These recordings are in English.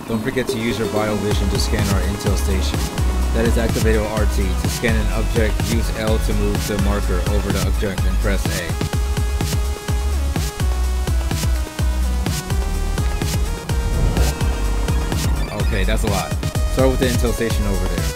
Don't forget to use your BioVision to scan our intel station. That is activated with RT. To scan an object, use L to move the marker over the object and press A. Okay, that's a lot. Start with the intel station over there.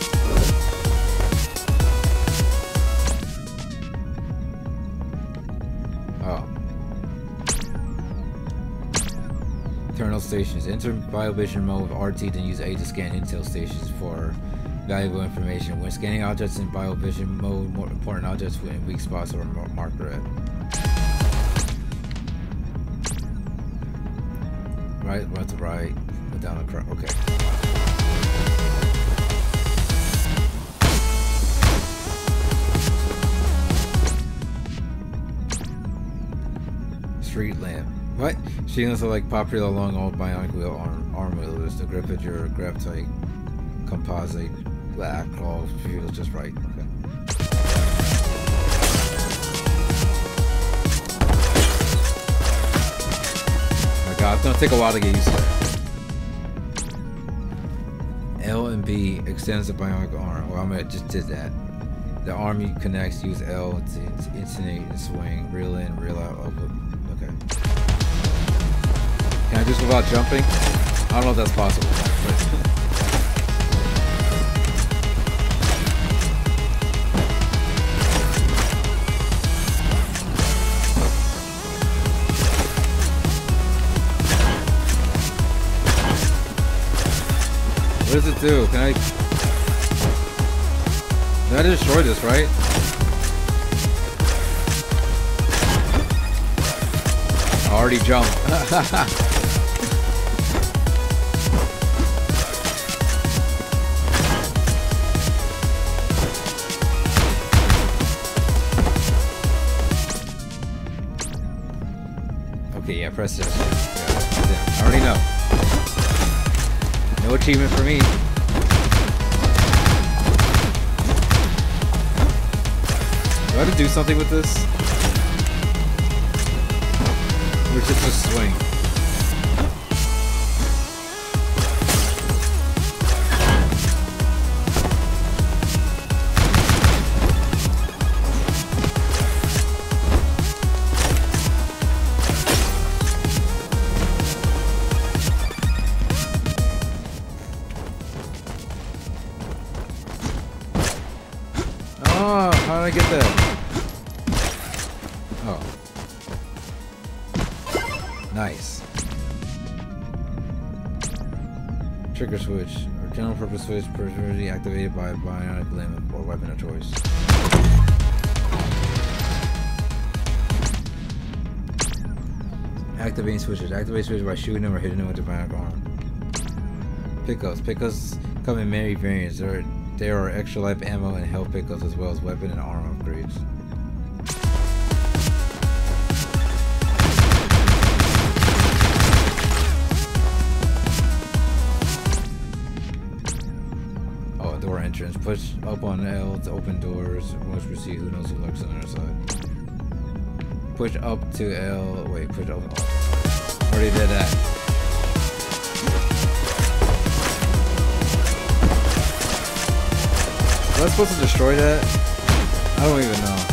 Internal stations. Enter BioVision mode with RT, then use A to scan intel stations for valuable information. When scanning objects in BioVision mode, more important objects in weak spots or marked red. Right, left to right, down across. Okay. Street lamp. What? Shields are like popular along all Bionic wheel arm wheelers. The grip at your graphite composite black claw feels just right. Okay. Oh my god, it's gonna take a while to get used to that. L and B extends the Bionic arm. Well, I just did that. The arm connects, use L to intonate and swing, reel in, reel out, okay. Can I do this without jumping? I don't know if that's possible. What does it do? Can I destroy this, right? I already jumped. Okay, yeah, press this. Yeah, I already know. No achievement for me. Do I have to do something with this? Or just a swing? Oh, how did I get that? Oh. Nice. Trigger switch, or general purpose switch, priority activated by a bionic limb or weapon of choice. Activating switches. Activate switches by shooting them or hitting them with the bionic arm. Pickups. Pickups come in many variants. There are extra life ammo and health pickups as well as weapon and arm upgrades. Oh, door entrance. Push up on L to open doors. Once we see who knows who lurks on the other side. Push up to L. Wait, push up. Oh, already did that. Was I supposed to destroy that? I don't even know.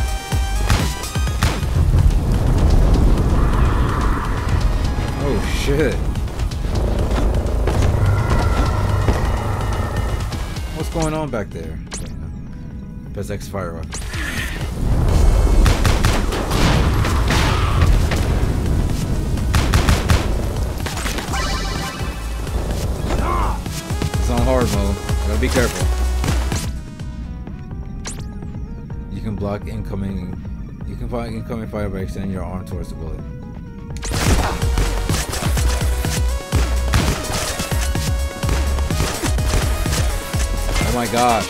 Oh shit. What's going on back there? Press X fire up. It's on hard mode. Gotta be careful. You can block incoming. You can block incoming fire by extending your arm towards the bullet. Oh my gosh.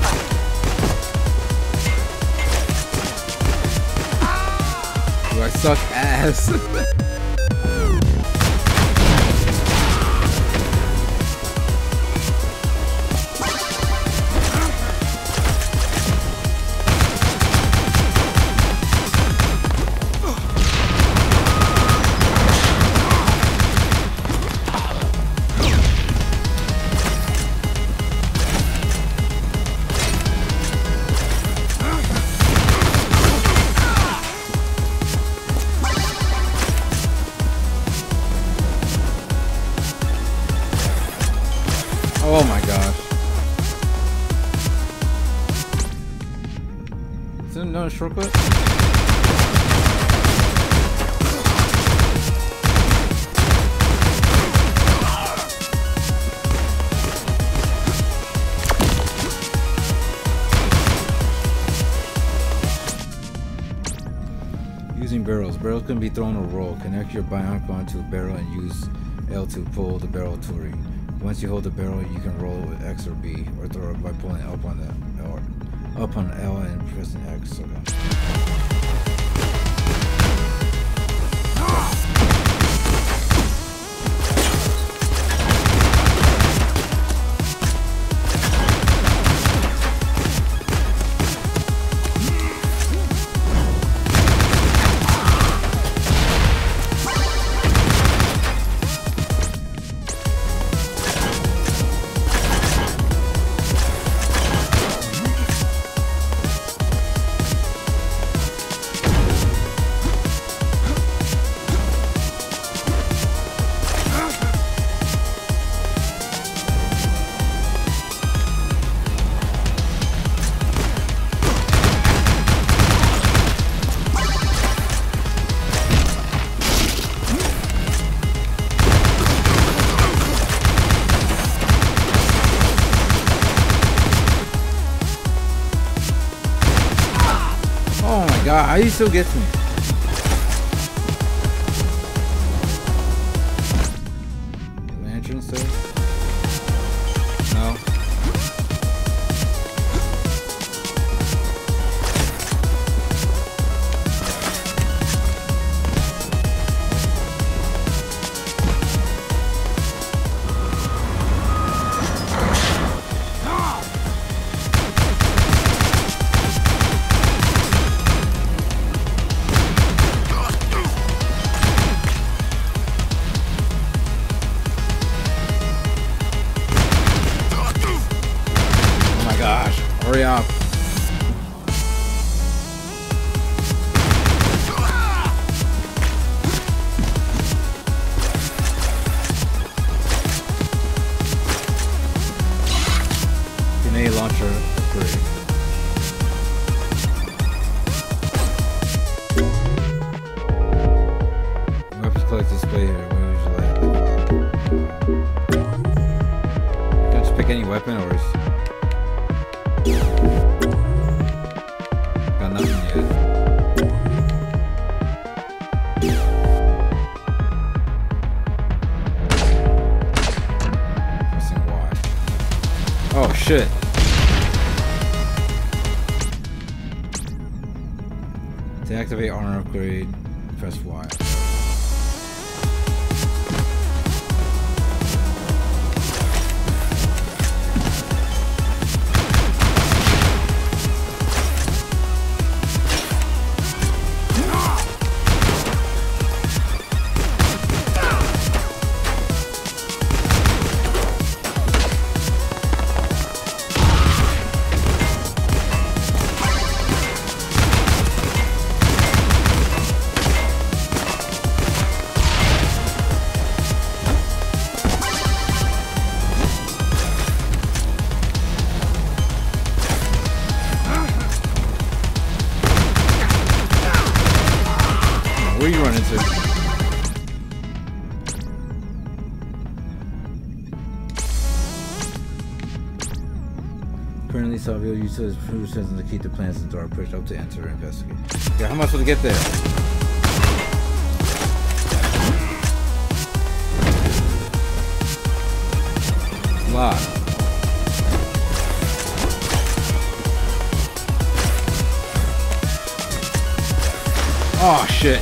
Do I suck ass? Oh my gosh. Is there another shortcut? Using barrels. Barrels can be thrown or rolled. Connect your Bionic onto a barrel and use L to pull the barrel to read. Once you hold the barrel, you can roll it with X or B, or throw it by pulling up on the L and pressing X. Okay. Oh my god, how he still gets me? Lantern still? No. Hurry up. Grenade launcher upgrade. Weapons collect display here. What would you like? Can I just pick any weapon or is... Got nothing yet. Pressing Y. Oh shit. To activate armor upgrade, press Y. Where you run into? Currently, Savio uses food systems to keep the plants in the door. Push up to enter and investigate. Yeah, how am I supposed to get there? Locked. Oh shit.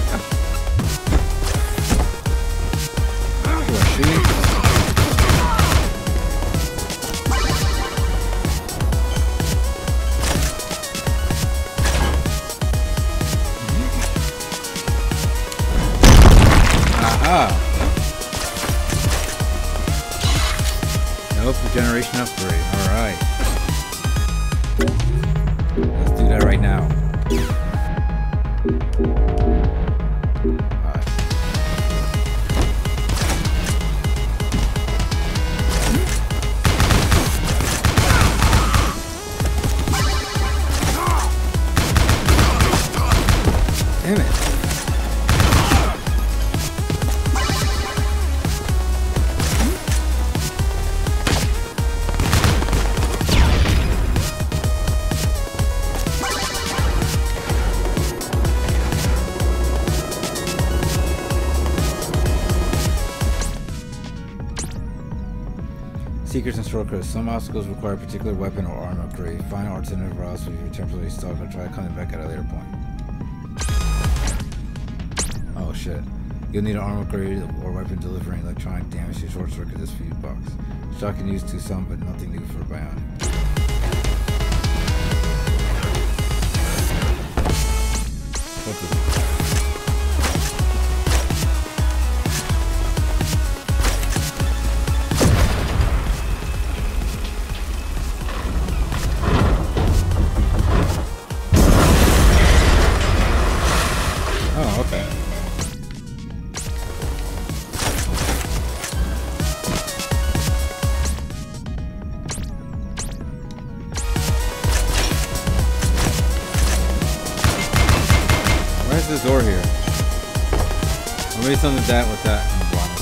Aha. Nope, regeneration upgrade. Alright. Let's do that right now. Alright. 2 seconds. secrets and shortcuts. Some obstacles require a particular weapon or armor upgrade. Find alternative routes if you're temporarily stuck or try coming back at a later point. Oh shit. You'll need an armor upgrade or weapon delivering electronic damage to short circuit this fuse box. Shock can use to some, but nothing new for Bionic. What the? Oh, okay. Why is this door here? Or maybe something like that with that in the bottom.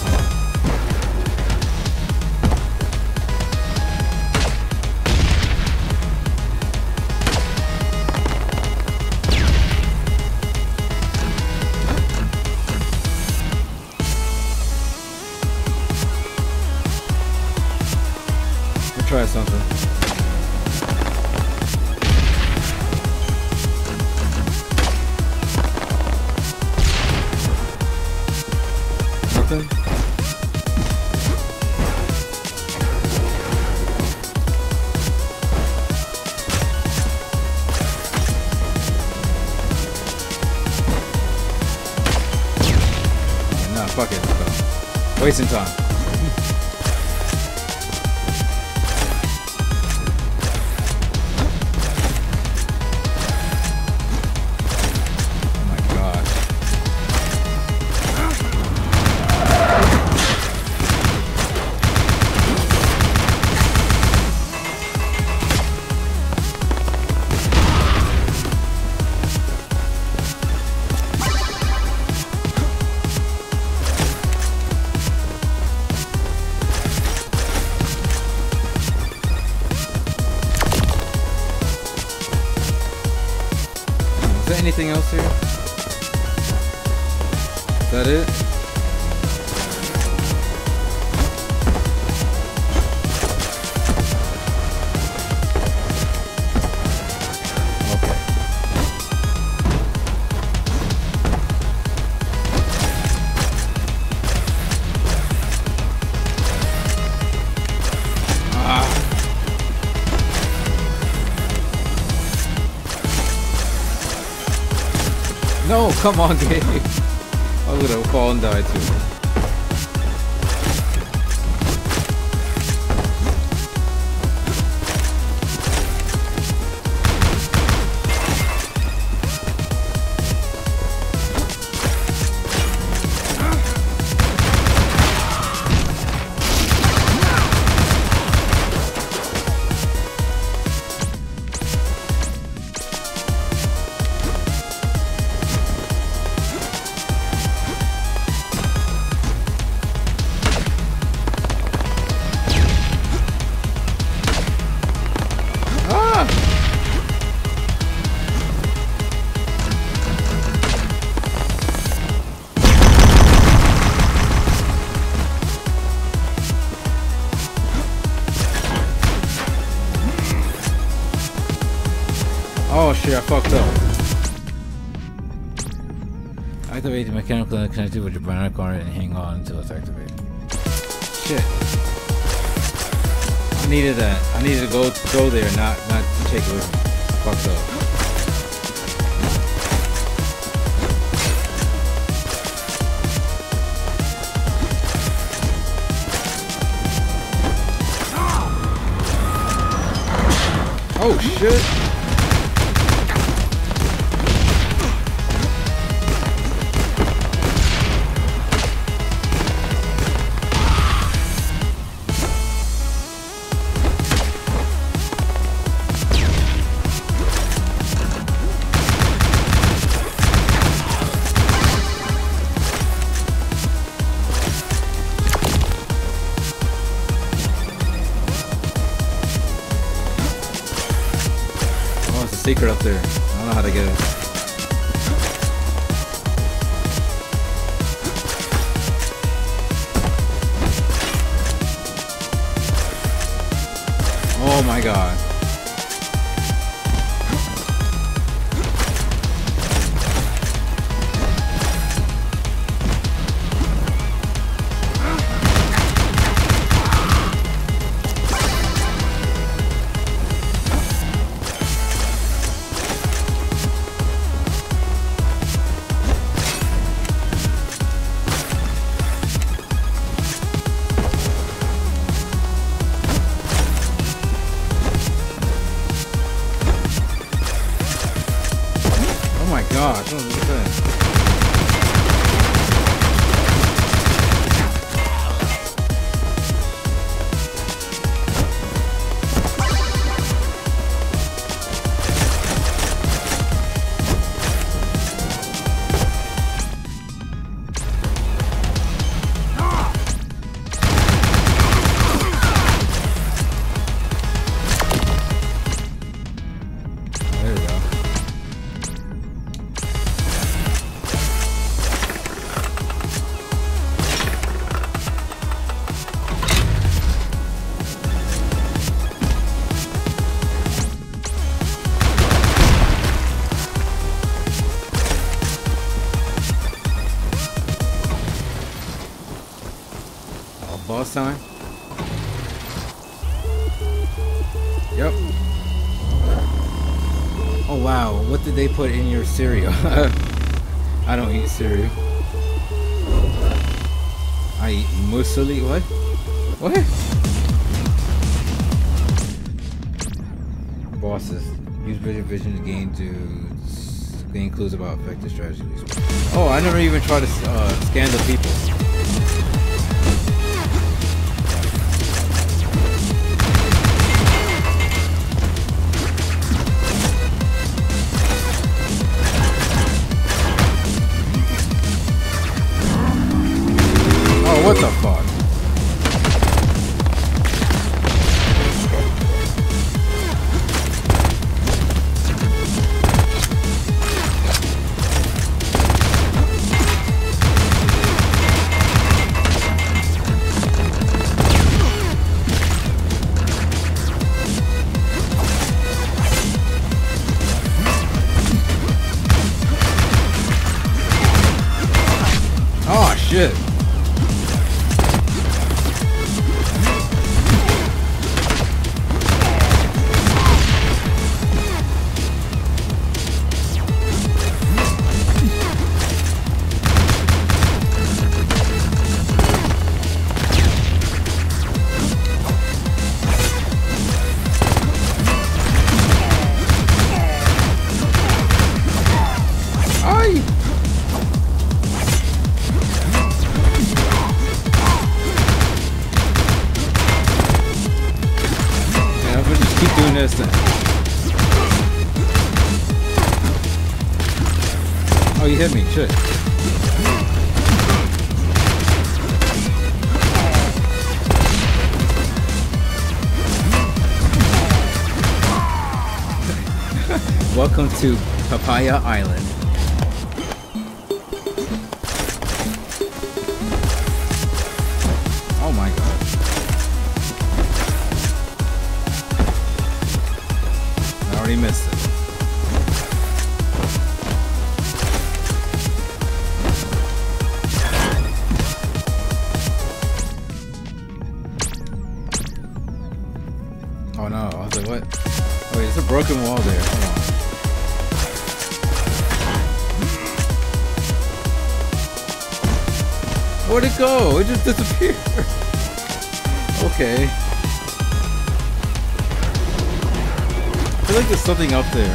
We'll try something. Nothing? Nah, fuck it. Let's go. Wasting time. Anything else here? Is that it? Okay. No, come on, game. I would have fallen and died too. Oh shit, I fucked up. Activate the mechanical link connected with your bionic arm and hang on until it's activated. Shit. I needed that. I needed to go there, not take it with me. Fucked up. Oh shit! Secret up there. I don't know how to get it. my god. Gosh, what was that? There we go. Boss time? Yep. Oh wow, what did they put in your cereal? I don't eat cereal. I eat muesli. What? What? Bosses. Use vision to gain clues about effective strategies. Oh, I never even tried to scan the people. What the fuck? Oh shit. Doing this then. Oh, you hit me, shit. Welcome to Papaya Island. Oh my god. I already missed it. Oh no, I was like, what? Oh wait, it's a broken wall there. Hold on. Where'd it go? It just disappeared. Okay. I feel like there's something up there.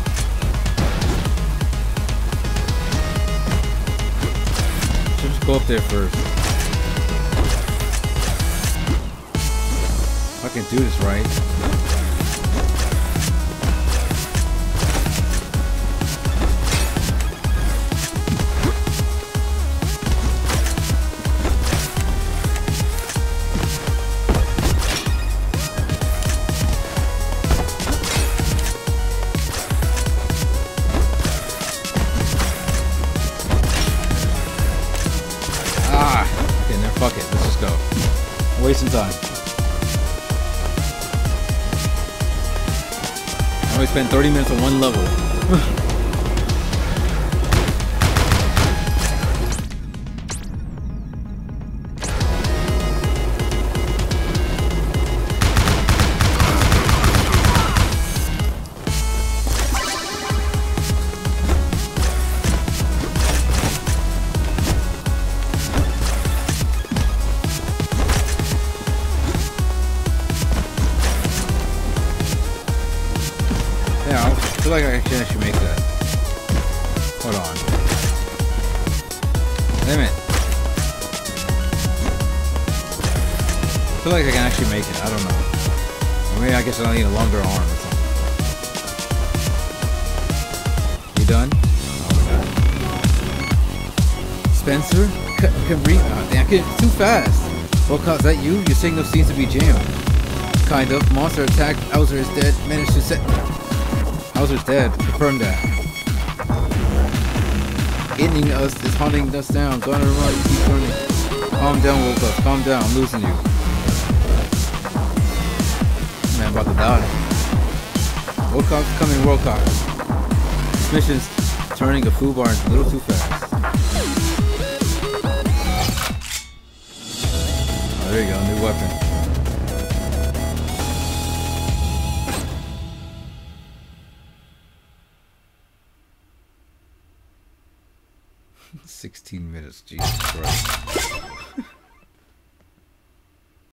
Should just go up there first. If I can do this right. Fuck it, let's just go. I'm wasting time. only spent 30 minutes on one level. I feel like I can actually make that. Hold on. Damn it. I feel like I can actually make it. I don't know. Or maybe I guess I need a longer arm or something. You done? Oh my god. Spencer? Can read. Oh, damn, it's too fast. Well, is that you? Your signal seems to be jammed. Kind of. Monster attacked. Bowser is dead. Managed to set. Bowser's dead. Confirm that. Hitting us is hunting us down. Gonna run. Keep running. Calm down, Wilcox. Calm down. I'm losing you. Man, I'm about to die. Wilcox coming, Wilcox. This mission's turning a food bar a little too fast. Oh, there you go. New weapon. 16 minutes, Jesus Christ.